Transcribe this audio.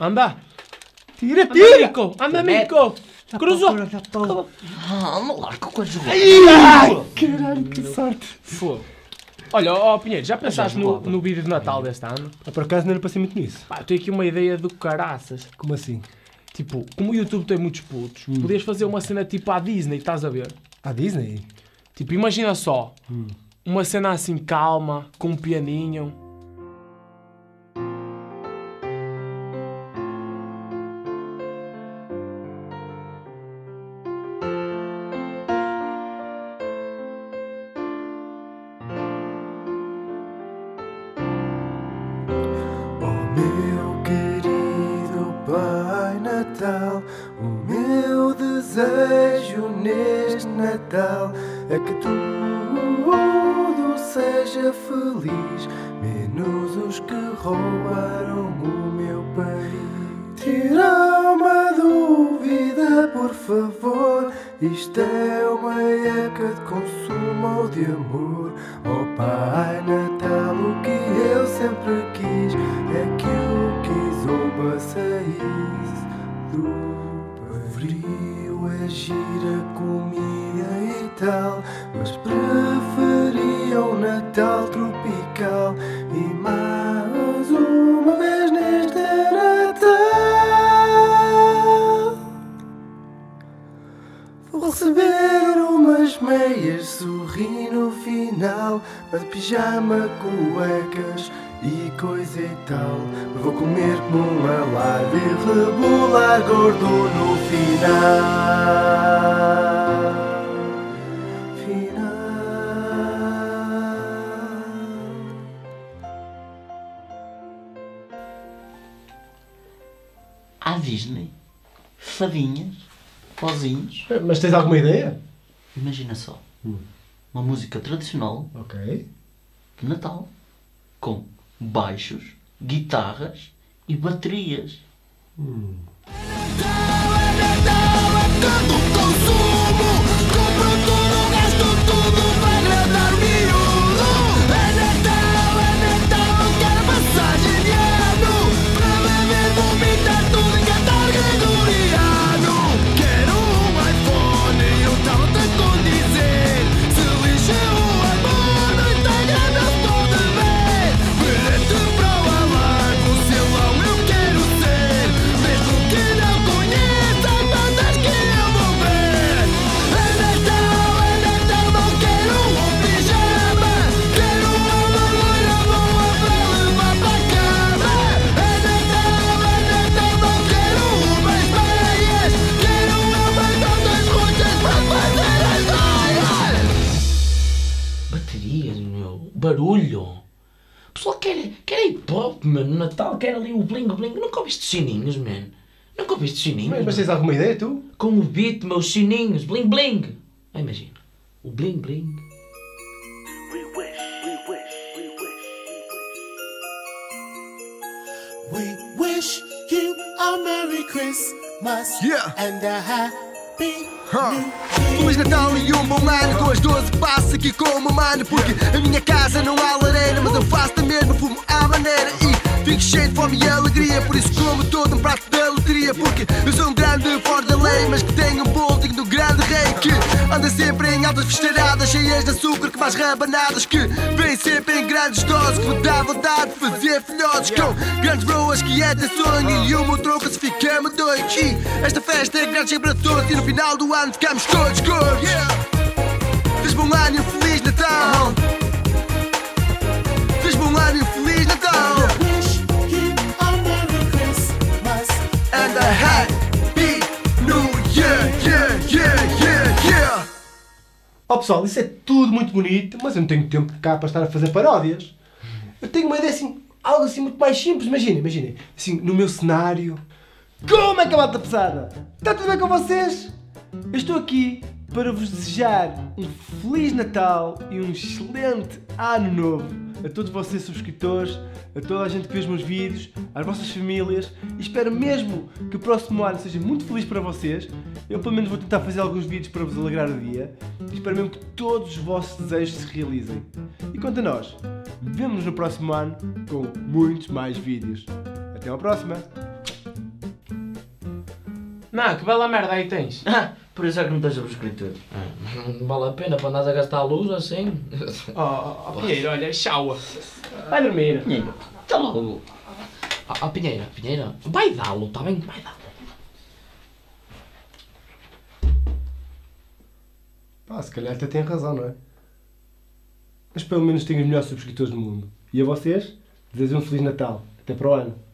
Anda! Tira, Anda, tira! Mico! Anda, Mico! Cruzou! Não larga com a jogada. Ai, caralho, que sorte! Fogo! Olha, ó Pinheiro, já pensaste no vídeo de Natal deste ano? Por acaso não era para ser muito nisso. Pá, eu tenho aqui uma ideia do caraças. Como assim? Tipo, como o YouTube tem muitos putos, podias fazer uma cena tipo à Disney, estás a ver? À Disney? Tipo, imagina só, uma cena assim calma, com um pianinho. Oh meu querido Pai Natal, o meu desejo neste Natal é que tudo seja feliz, menos os que roubaram o meu país. Tira uma dúvida, por favor, isto é uma época de consumo ou de amor. Oh Pai Natal, o que eu sempre quis é que o Kizomba saísse do frio, é gira comida e tal, mas preferia um Natal tropical. E mais uma vez neste Natal vou receber umas meias, sorri no final, mas de pijama, cuecas e coisa e tal. Mas vou comer como uma live e rebolar gordo no final. À Disney, fadinhas, pozinhos. Mas tens alguma ideia? Imagina só, uma música tradicional Ok. de Natal com baixos, guitarras e baterias. Baterias, meu, barulho. O pessoal quer hip hop, mano, no Natal, quer ali o bling bling. Nunca ouviste sininhos, man? Nunca ouviste sininhos? Mas tens alguma ideia, tu? Com o beat, meus sininhos, bling bling. Ah, imagina, o bling bling. We wish you a Merry Christmas and a Happy New Year. Feliz Natal e um bom ano, com as 12 passo aqui com o meu mano, porque a minha casa não há lareira, mas eu faço da mesma, fumo à maneira e fico cheio de fome e alegria, por isso como todo um prato da loteria, porque eu sou um grande fora da lei, mas que tenho um bolo digno do grande rei, que anda sempre em altas festeiradas, cheias de açúcar que mais rabanadas, que vem sempre em grandes doses, que me dá vontade de fazer filhotes, com grandes broas que é de sonho e o meu troco se fica-me doido. E esta festa é grande sempre a todos e no final do ano ficamos todos gordos. Feliz bom ano e um Feliz Natal. Feliz bom ano e um Feliz Natal. Wish you a Merry Christmas And a Happy New Year. Oh pessoal, isso é tudo muito bonito, mas eu não tenho tempo cá para estar a fazer paródias. Eu tenho uma ideia assim, algo assim muito mais simples. Imaginem, assim, no meu cenário. Como é que a malta pesada? Está tudo bem com vocês? Eu estou aqui para vos desejar um Feliz Natal e um excelente Ano Novo a todos vocês subscritores, a toda a gente que vê os meus vídeos, às vossas famílias, e espero mesmo que o próximo ano seja muito feliz para vocês. Eu pelo menos vou tentar fazer alguns vídeos para vos alegrar o dia e espero mesmo que todos os vossos desejos se realizem. E quanto a nós, vemo-nos no próximo ano com muitos mais vídeos. Até à próxima! Não, que bela merda aí tens. Por isso é que não tens subscritor. Não vale a pena para andares a gastar a luz assim. Pinheiro, olha, chaua. Vai dormir. Está logo. Pinheira, vai dá-lo, está bem? Vai dá-lo. Pá, se calhar até tem razão, não é? Mas pelo menos tenho os melhores subscritores do mundo. E a vocês, desejo um Feliz Natal. Até para o ano.